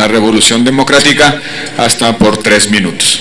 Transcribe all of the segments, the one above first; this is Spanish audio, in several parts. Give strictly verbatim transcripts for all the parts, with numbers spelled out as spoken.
la Revolución Democrática, hasta por tres minutos.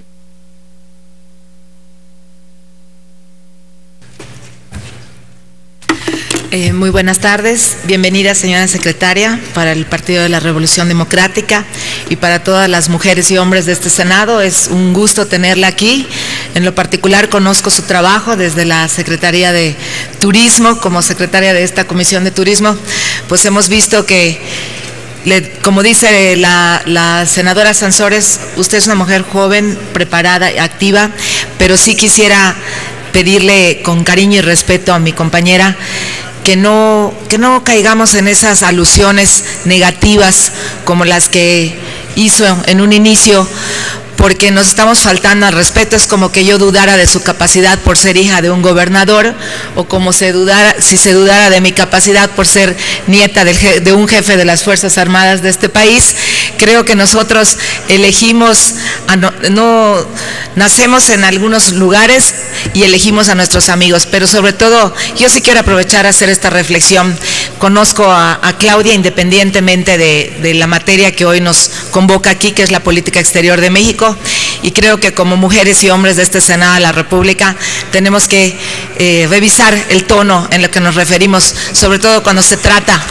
Eh, muy buenas tardes, bienvenida señora secretaria para el Partido de la Revolución Democrática y para todas las mujeres y hombres de este Senado. Es un gusto tenerla aquí. En lo particular conozco su trabajo desde la Secretaría de Turismo, como secretaria de esta Comisión de Turismo, pues hemos visto que, le, como dice la, la senadora Sansores, usted es una mujer joven, preparada, activa, pero sí quisiera pedirle con cariño y respeto a mi compañera que no, que no caigamos en esas alusiones negativas como las que hizo en un inicio, porque nos estamos faltando al respeto. Es como que yo dudara de su capacidad por ser hija de un gobernador, o como se dudara, si se dudara de mi capacidad por ser nieta del, de un jefe de las Fuerzas Armadas de este país. Creo que nosotros elegimos, a no, no, nacemos en algunos lugares y elegimos a nuestros amigos, pero sobre todo yo sí quiero aprovechar a hacer esta reflexión. Conozco a, a Claudia independientemente de, de la materia que hoy nos convoca aquí, que es la política exterior de México, y creo que como mujeres y hombres de este Senado de la República tenemos que eh, revisar el tono en lo que nos referimos, sobre todo cuando se trata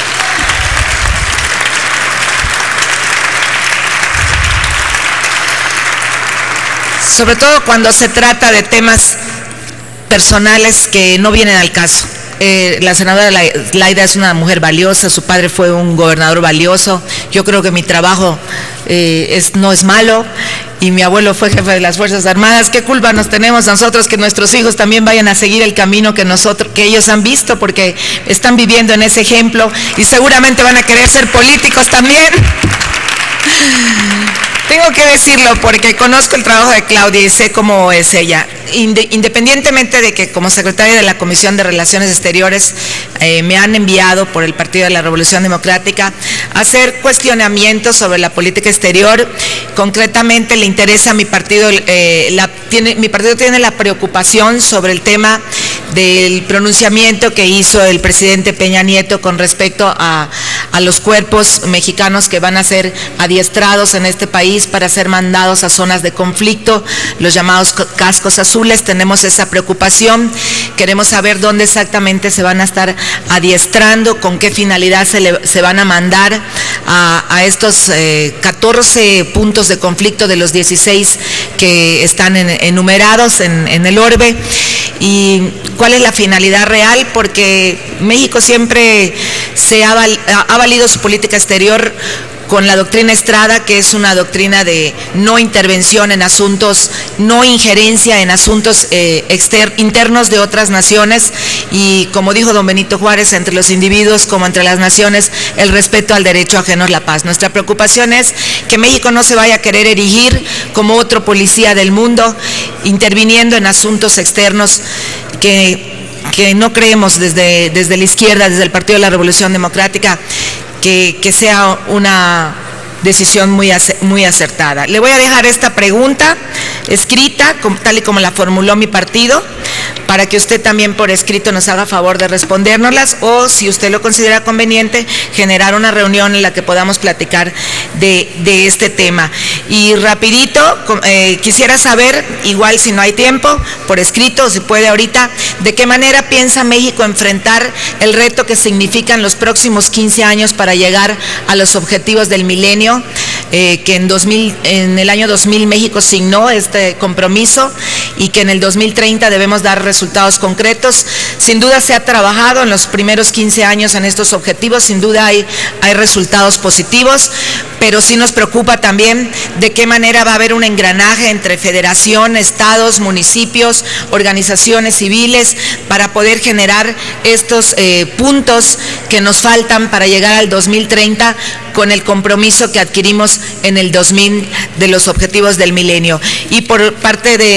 sobre todo cuando se trata de temas personales que no vienen al caso. Eh, la senadora Laida es una mujer valiosa, su padre fue un gobernador valioso, yo creo que mi trabajo eh, es, no es malo, y mi abuelo fue jefe de las Fuerzas Armadas. ¿Qué culpa nos tenemos nosotros que nuestros hijos también vayan a seguir el camino que nosotros, que ellos han visto, porque están viviendo en ese ejemplo y seguramente van a querer ser políticos también? Tengo que decirlo porque conozco el trabajo de Claudia y sé cómo es ella. Independientemente de que como secretaria de la Comisión de Relaciones Exteriores eh, me han enviado por el Partido de la Revolución Democrática a hacer cuestionamientos sobre la política exterior, concretamente le interesa a mi partido, eh, la, tiene, mi partido tiene la preocupación sobre el tema del pronunciamiento que hizo el presidente Peña Nieto con respecto a, a los cuerpos mexicanos que van a ser adiestrados en este país para ser mandados a zonas de conflicto, los llamados cascos azules. Tenemos esa preocupación, queremos saber dónde exactamente se van a estar adiestrando, con qué finalidad se, le, se van a mandar a, a estos eh, catorce puntos de conflicto de los dieciséis que están en, enumerados en, en el orbe, y cuál es la finalidad real, porque México siempre se ha, val, ha valido su política exterior con la doctrina Estrada, que es una doctrina de no intervención en asuntos, no injerencia en asuntos eh, exter, internos de otras naciones, y como dijo don Benito Juárez, entre los individuos como entre las naciones, el respeto al derecho ajeno es la paz. Nuestra preocupación es que México no se vaya a querer erigir como otro policía del mundo, interviniendo en asuntos externos que, que no creemos desde, desde la izquierda, desde el Partido de la Revolución Democrática, Que, que sea una decisión muy, muy acertada. Le voy a dejar esta pregunta escrita, tal y como la formuló mi partido, para que usted también por escrito nos haga favor de respondérnoslas, o si usted lo considera conveniente, generar una reunión en la que podamos platicar de, de este tema. Y rapidito, eh, quisiera saber, igual si no hay tiempo, por escrito, o si puede ahorita, de qué manera piensa México enfrentar el reto que significan los próximos quince años para llegar a los objetivos del milenio, eh, que en, dos mil, en el año dos mil México signó este compromiso, y que en el dos mil treinta debemos dar resultados concretos. Sin duda se ha trabajado en los primeros quince años en estos objetivos, sin duda hay, hay resultados positivos, pero sí nos preocupa también de qué manera va a haber un engranaje entre federación, estados, municipios, organizaciones civiles, para poder generar estos eh, puntos que nos faltan para llegar al dos mil treinta con el compromiso que adquirimos en el dos mil de los objetivos del milenio. Y por parte de la Comisión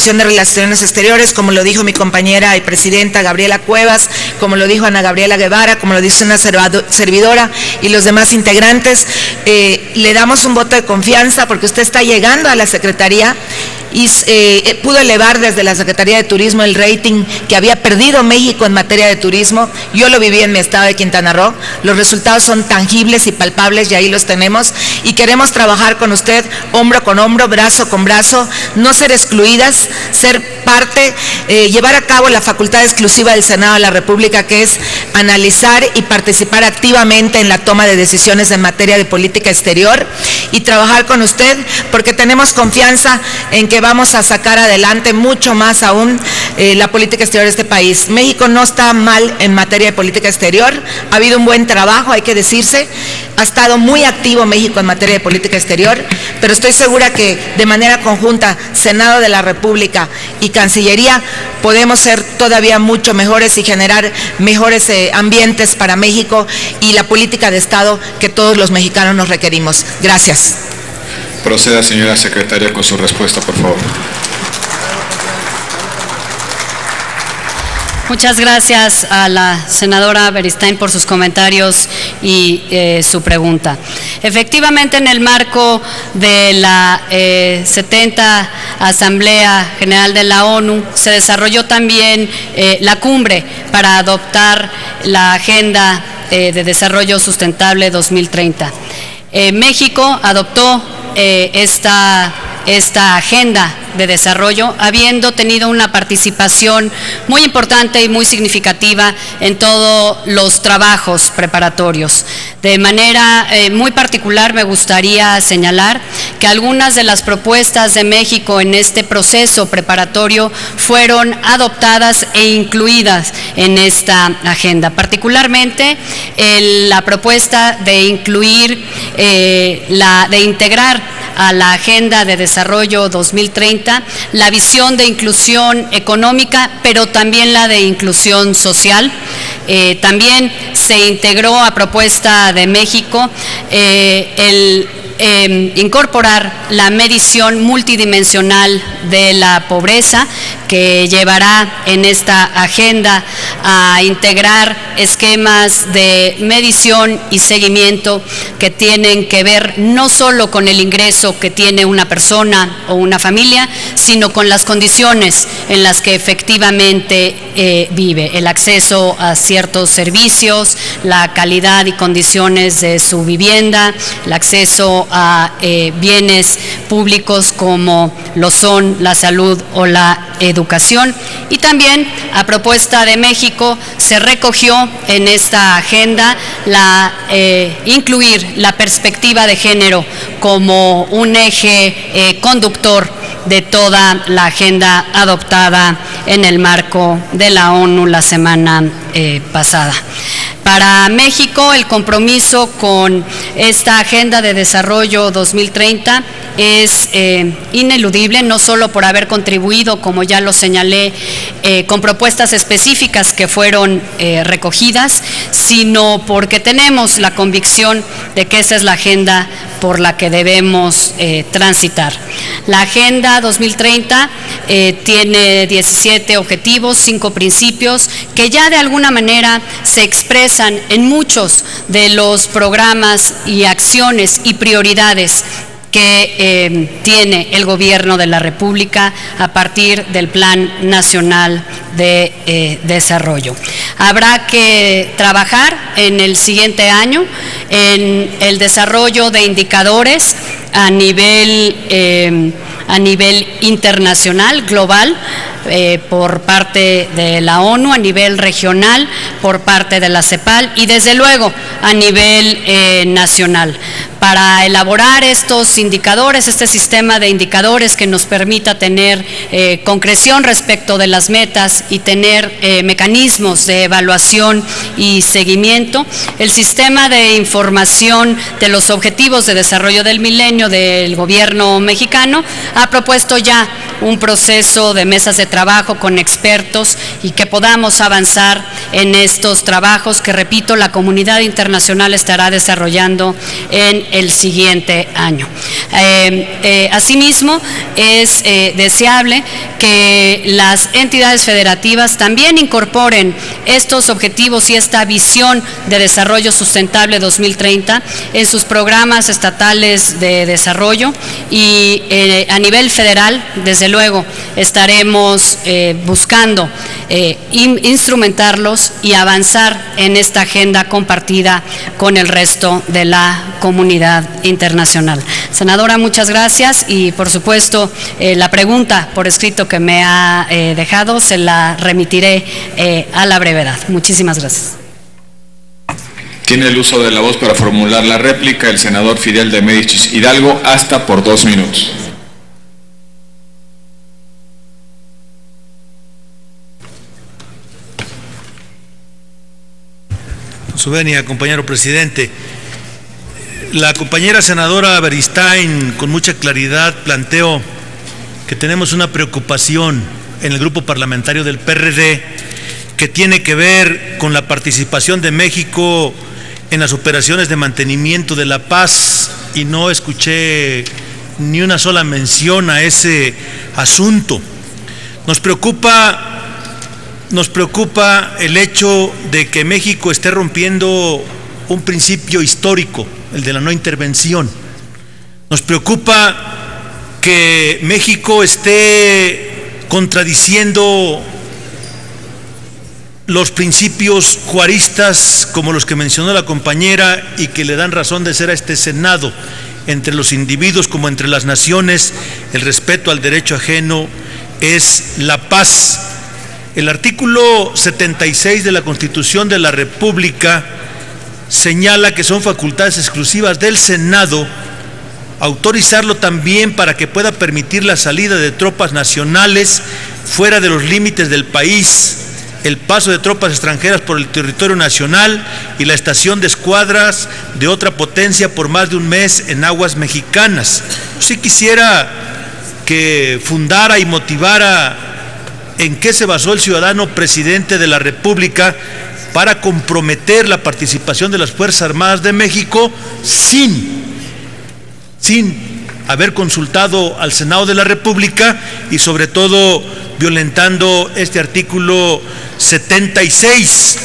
Comisión de Relaciones Exteriores, como lo dijo mi compañera y presidenta Gabriela Cuevas, como lo dijo Ana Gabriela Guevara, como lo dice una servidora y los demás integrantes. Eh, le damos un voto de confianza porque usted está llegando a la Secretaría y eh, pudo elevar desde la Secretaría de Turismo el rating que había perdido México en materia de turismo. Yo lo viví en mi estado de Quintana Roo, los resultados son tangibles y palpables y ahí los tenemos, y queremos trabajar con usted hombro con hombro, brazo con brazo, no ser excluidas, ser parte, eh, llevar a cabo la facultad exclusiva del Senado de la República, que es analizar y participar activamente en la toma de decisiones en materia de política exterior, y trabajar con usted porque tenemos confianza en que vamos a sacar adelante mucho más aún eh, la política exterior de este país. México no está mal en materia de política exterior, ha habido un buen trabajo, hay que decirse, ha estado muy activo México en materia de política exterior, pero estoy segura que de manera conjunta, Senado de la República y Cancillería, podemos ser todavía mucho mejores y generar mejores eh, ambientes para México y la política de Estado que todos los mexicanos nos requerimos. Gracias. Proceda, señora secretaria, con su respuesta, por favor. Muchas gracias a la senadora Beristain por sus comentarios y eh, su pregunta. Efectivamente, en el marco de la eh, setenta Asamblea General de la ONU se desarrolló también eh, la cumbre para adoptar la Agenda eh, de Desarrollo Sustentable dos mil treinta. Eh, México adoptó eh, esta esta agenda de desarrollo, habiendo tenido una participación muy importante y muy significativa en todos los trabajos preparatorios. De manera eh, muy particular me gustaría señalar que algunas de las propuestas de México en este proceso preparatorio fueron adoptadas e incluidas en esta agenda, particularmente el, la propuesta de incluir, eh, la, de integrar a la Agenda de Desarrollo dos mil treinta, la visión de inclusión económica, pero también la de inclusión social. Eh, también se integró a propuesta de México eh, el eh, incorporar la medición multidimensional de la pobreza, que llevará en esta agenda a integrar esquemas de medición y seguimiento que tienen que ver no solo con el ingreso que tiene una persona o una familia, sino con las condiciones en las que efectivamente eh, vive, el acceso a ciertos servicios, la calidad y condiciones de su vivienda, el acceso a eh, bienes públicos como lo son la salud o la educación. Y también, a propuesta de México, se recogió en esta agenda la, eh, incluir la perspectiva de género como un eje eh, conductor de toda la agenda adoptada en el marco de la ONU la semana eh, pasada. Para México, el compromiso con esta Agenda de Desarrollo dos mil treinta es eh, ineludible, no solo por haber contribuido, como ya lo señalé, eh, con propuestas específicas que fueron eh, recogidas, sino porque tenemos la convicción de que esa es la agenda por la que debemos eh, transitar. La Agenda dos mil treinta eh, tiene diecisiete objetivos, cinco principios, que ya de alguna manera se expresan en muchos de los programas y acciones y prioridades que eh, tiene el Gobierno de la República a partir del Plan Nacional de eh, Desarrollo. Habrá que trabajar en el siguiente año en el desarrollo de indicadores a nivel, eh, a nivel internacional, global, Eh, por parte de la ONU, a nivel regional, por parte de la CEPAL y desde luego a nivel eh, nacional. Para elaborar estos indicadores, este sistema de indicadores que nos permita tener eh, concreción respecto de las metas y tener eh, mecanismos de evaluación y seguimiento, el sistema de información de los objetivos de desarrollo del milenio del gobierno mexicano ha propuesto ya un proceso de mesas de trabajo con expertos y que podamos avanzar en estos trabajos que, repito, la comunidad internacional estará desarrollando en el siguiente año. Eh, eh, asimismo, es eh, deseable que las entidades federativas también incorporen estos objetivos y esta visión de desarrollo sustentable dos mil treinta en sus programas estatales de desarrollo y eh, a nivel federal, desde luego, estaremos eh, buscando eh, in, instrumentarlos y avanzar en esta agenda compartida con el resto de la comunidad internacional. Senadora, muchas gracias y, por supuesto, eh, la pregunta por escrito que me ha eh, dejado se la remitiré eh, a la brevedad. Muchísimas gracias. Tiene el uso de la voz para formular la réplica el senador Fidel de Médicis Hidalgo, hasta por dos minutos. Su venia, compañero presidente. La compañera senadora Beristain con mucha claridad planteó que tenemos una preocupación en el grupo parlamentario del P R D que tiene que ver con la participación de México en las operaciones de mantenimiento de la paz, y no escuché ni una sola mención a ese asunto. Nos preocupa Nos preocupa el hecho de que México esté rompiendo un principio histórico, el de la no intervención. Nos preocupa que México esté contradiciendo los principios juaristas como los que mencionó la compañera y que le dan razón de ser a este Senado, entre los individuos como entre las naciones. El respeto al derecho ajeno es la paz. El artículo setenta y seis de la Constitución de la República señala que son facultades exclusivas del Senado autorizarlo también para que pueda permitir la salida de tropas nacionales fuera de los límites del país, el paso de tropas extranjeras por el territorio nacional y la estación de escuadras de otra potencia por más de un mes en aguas mexicanas. Yo sí quisiera que fundara y motivara en qué se basó el ciudadano presidente de la República para comprometer la participación de las Fuerzas Armadas de México sin, sin haber consultado al Senado de la República y sobre todo violentando este artículo setenta y seis.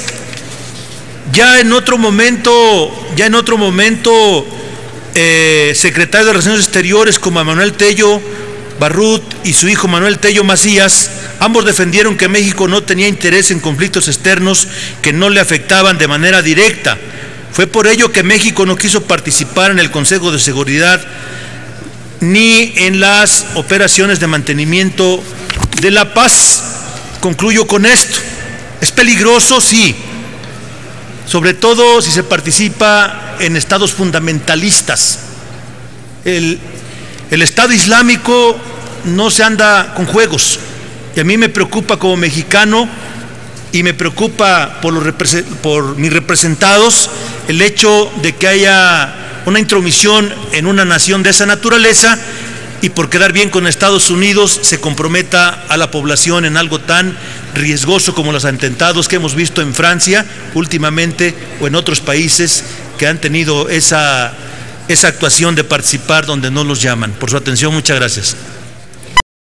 Ya en otro momento, ya en otro momento, eh, secretario de Relaciones Exteriores como Manuel Tello Barrut y su hijo Manuel Tello Macías, ambos defendieron que México no tenía interés en conflictos externos que no le afectaban de manera directa. Fue por ello que México no quiso participar en el Consejo de Seguridad ni en las operaciones de mantenimiento de la paz. Concluyo con esto. ¿Es peligroso? Sí. Sobre todo si se participa en estados fundamentalistas. El, el Estado Islámico no se anda con juegos. Y a mí me preocupa como mexicano y me preocupa por, los por mis representados el hecho de que haya una intromisión en una nación de esa naturaleza y por quedar bien con Estados Unidos se comprometa a la población en algo tan riesgoso como los atentados que hemos visto en Francia últimamente o en otros países que han tenido esa, esa actuación de participar donde no los llaman. Por su atención, muchas gracias.